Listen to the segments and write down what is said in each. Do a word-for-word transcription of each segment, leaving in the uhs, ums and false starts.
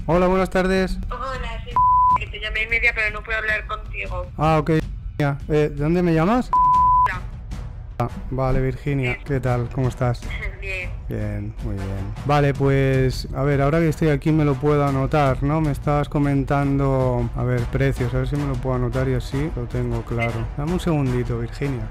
Hola, buenas tardes. Hola, soy que te llamé y media, pero no puedo hablar contigo. Ah, ok. Ya. Eh, ¿De dónde me llamas? No. Ah, vale, Virginia. Bien. ¿Qué tal? ¿Cómo estás? Bien. Bien, muy bien. Vale, pues, a ver, ahora que estoy aquí me lo puedo anotar, ¿no? Me estabas comentando, a ver, precios, a ver si me lo puedo anotar y así lo tengo claro. Dame un segundito, Virginia.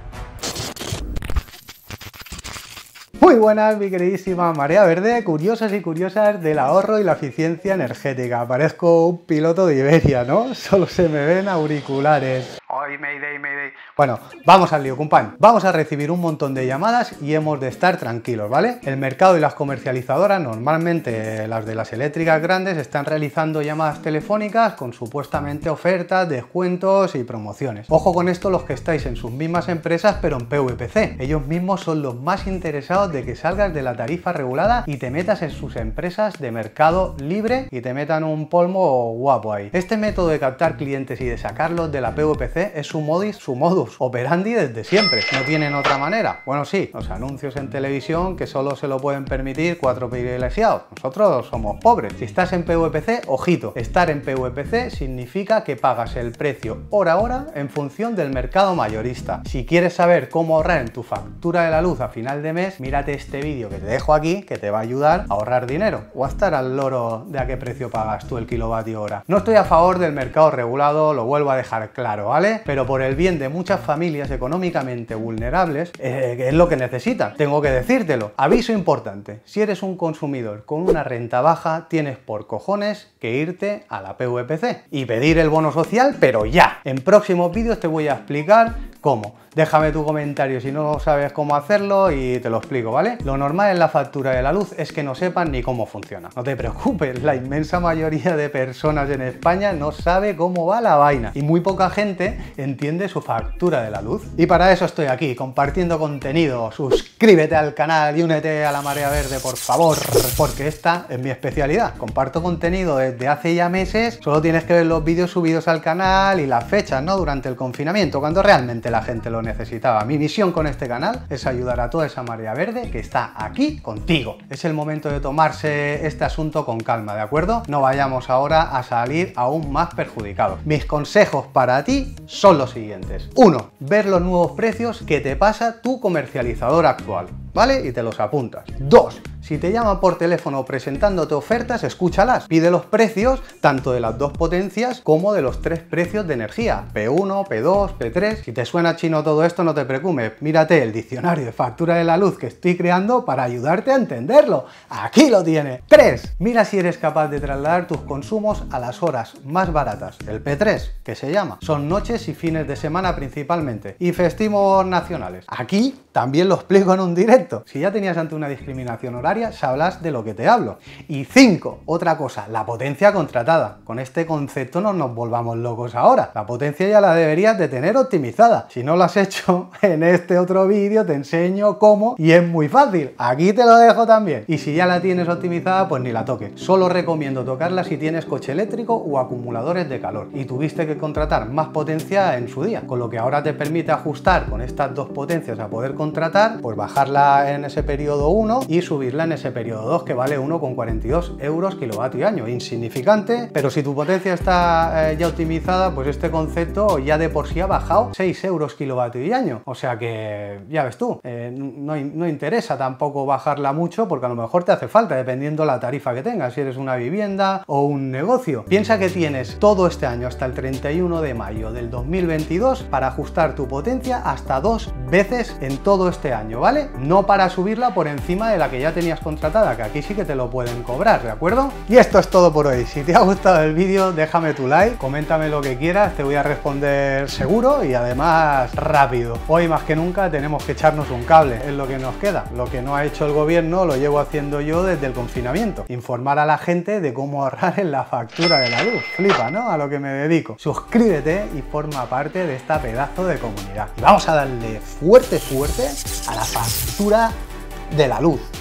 Muy buenas, mi queridísima Marea Verde, curiosos y curiosas del ahorro y la eficiencia energética. Parezco un piloto de Iberia, ¿no? Solo se me ven auriculares. ¡Ay, Mayday, Mayday! Bueno, vamos al lío, compadre. Vamos a recibir un montón de llamadas y hemos de estar tranquilos, ¿vale? El mercado y las comercializadoras, normalmente las de las eléctricas grandes, están realizando llamadas telefónicas con supuestamente ofertas, descuentos y promociones. Ojo con esto los que estáis en sus mismas empresas, pero en P V P C. Ellos mismos son los más interesados de que salgas de la tarifa regulada y te metas en sus empresas de mercado libre y te metan un polvo guapo ahí. Este método de captar clientes y de sacarlos de la P V P C es su modus, su modus operandi desde siempre. No tienen otra manera. Bueno, sí, los anuncios en televisión que solo se lo pueden permitir cuatro privilegiados. Nosotros somos pobres. Si estás en P V P C, ojito, estar en P V P C significa que pagas el precio hora a hora en función del mercado mayorista. Si quieres saber cómo ahorrar en tu factura de la luz a final de mes, mírate este vídeo que te dejo aquí, que te va a ayudar a ahorrar dinero o a estar al loro de a qué precio pagas tú el kilovatio hora. No estoy a favor del mercado regulado, lo vuelvo a dejar claro, ¿vale? Pero por el bien de muchas familias económicamente vulnerables, eh, es lo que necesitan. Tengo que decírtelo. Aviso importante, si eres un consumidor con una renta baja, tienes por cojones que irte a la P V P C y pedir el bono social, pero ya. En próximos vídeos te voy a explicar cómo. Déjame tu comentario si no sabes cómo hacerlo y te lo explico, ¿vale? Lo normal en la factura de la luz es que no sepan ni cómo funciona. No te preocupes, la inmensa mayoría de personas en España no sabe cómo va la vaina y muy poca gente entiende su factura de la luz. Y para eso estoy aquí, compartiendo contenido. Suscríbete al canal y únete a la Marea Verde, por favor, porque esta es mi especialidad. Comparto contenido desde hace ya meses, solo tienes que ver los vídeos subidos al canal y las fechas, ¿no? Durante el confinamiento, cuando realmente la gente lo necesitaba. Mi misión con este canal es ayudar a toda esa Marea Verde que está aquí contigo. Es el momento de tomarse este asunto con calma, ¿de acuerdo? No vayamos ahora a salir aún más perjudicados. Mis consejos para ti son los siguientes. uno. Ver los nuevos precios que te pasa tu comercializador actual, ¿vale? Y te los apuntas. dos. Si te llaman por teléfono presentándote ofertas, escúchalas. Pide los precios tanto de las dos potencias como de los tres precios de energía. P uno, P dos, P tres. Si te suena chino todo esto, no te preocupes. Mírate el diccionario de factura de la luz que estoy creando para ayudarte a entenderlo. Aquí lo tienes. tres. Mira si eres capaz de trasladar tus consumos a las horas más baratas. El P tres, que se llama. Son noches y fines de semana principalmente. Y festivos nacionales. Aquí también lo explico en un directo. Si ya tenías ante una discriminación horaria, sablas de lo que te hablo. Y cinco. Otra cosa, la potencia contratada. Con este concepto no nos volvamos locos ahora. La potencia ya la deberías de tener optimizada. Si no lo has hecho, en este otro vídeo te enseño cómo y es muy fácil. Aquí te lo dejo también. Y si ya la tienes optimizada, pues ni la toques. Solo recomiendo tocarla si tienes coche eléctrico o acumuladores de calor y tuviste que contratar más potencia en su día. Con lo que ahora te permite ajustar con estas dos potencias a poder contratar, pues bajarla en ese periodo uno y subirla en ese periodo dos, que vale uno coma cuarenta y dos euros kilovatio año. Insignificante, pero si tu potencia está eh, ya optimizada, pues este concepto ya de por sí ha bajado seis euros kilovatio año. O sea que, ya ves tú, eh, no, no interesa tampoco bajarla mucho porque a lo mejor te hace falta, dependiendo la tarifa que tengas, si eres una vivienda o un negocio. Piensa que tienes todo este año hasta el treinta y uno de mayo del dos mil veintidós para ajustar tu potencia hasta dos veces en todo este año, ¿vale? No para subirla por encima de la que ya tenías contratada, que aquí sí que te lo pueden cobrar, ¿de acuerdo? Y esto es todo por hoy. Si te ha gustado el vídeo, déjame tu like, coméntame lo que quieras, te voy a responder seguro y además rápido. Hoy más que nunca tenemos que echarnos un cable, es lo que nos queda. Lo que no ha hecho el gobierno lo llevo haciendo yo desde el confinamiento. Informar a la gente de cómo ahorrar en la factura de la luz. Flipa, ¿no? A lo que me dedico. Suscríbete y forma parte de esta pedazo de comunidad. Y vamos a darle fuerte, fuerte a la factura de la luz.